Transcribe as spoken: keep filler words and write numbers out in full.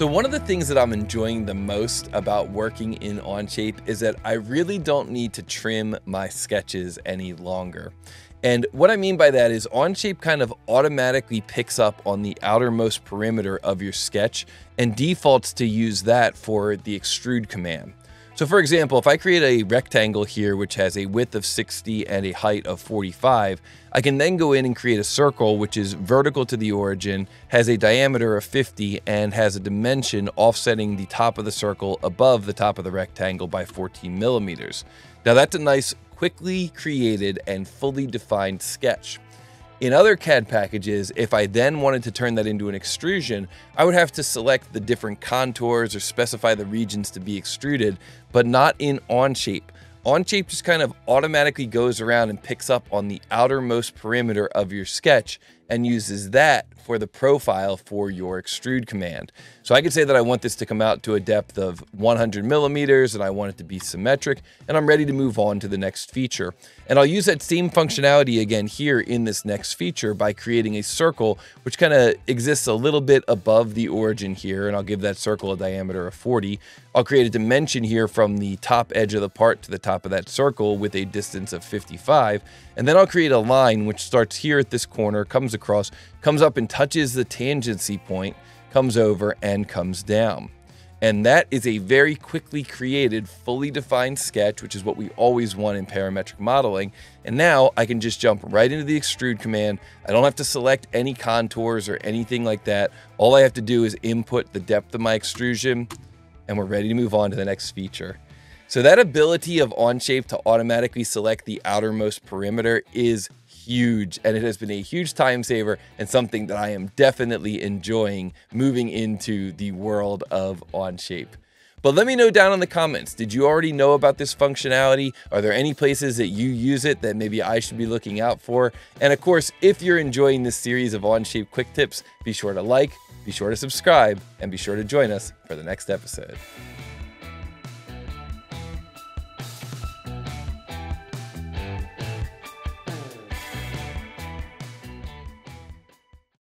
So one of the things that I'm enjoying the most about working in Onshape is that I really don't need to trim my sketches any longer. And what I mean by that is Onshape kind of automatically picks up on the outermost perimeter of your sketch and defaults to use that for the extrude command. So for example, if I create a rectangle here which has a width of sixty and a height of forty-five, I can then go in and create a circle which is vertical to the origin, has a diameter of fifty, and has a dimension offsetting the top of the circle above the top of the rectangle by fourteen millimeters. Now that's a nice, quickly created and fully defined sketch. In other C A D packages, if I then wanted to turn that into an extrusion, I would have to select the different contours or specify the regions to be extruded, but not in Onshape. Onshape just kind of automatically goes around and picks up on the outermost perimeter of your sketch and uses that for the profile for your extrude command. So I could say that I want this to come out to a depth of one hundred millimeters and I want it to be symmetric, and I'm ready to move on to the next feature. And I'll use that same functionality again here in this next feature by creating a circle which kind of exists a little bit above the origin here, and I'll give that circle a diameter of forty. I'll create a dimension here from the top edge of the part to the top of that circle with a distance of fifty-five, and then I'll create a line which starts here at this corner, comes across, comes up and touches the tangency point, comes over and comes down. And that is a very quickly created, fully defined sketch, which is what we always want in parametric modeling. And now I can just jump right into the extrude command. I don't have to select any contours or anything like that. All I have to do is input the depth of my extrusion, and we're ready to move on to the next feature. So that ability of Onshape to automatically select the outermost perimeter is huge, and it has been a huge time saver and something that I am definitely enjoying moving into the world of Onshape. But let me know down in the comments, did you already know about this functionality? Are there any places that you use it that maybe I should be looking out for? And of course, if you're enjoying this series of Onshape quick tips, be sure to like, be sure to subscribe, and be sure to join us for the next episode.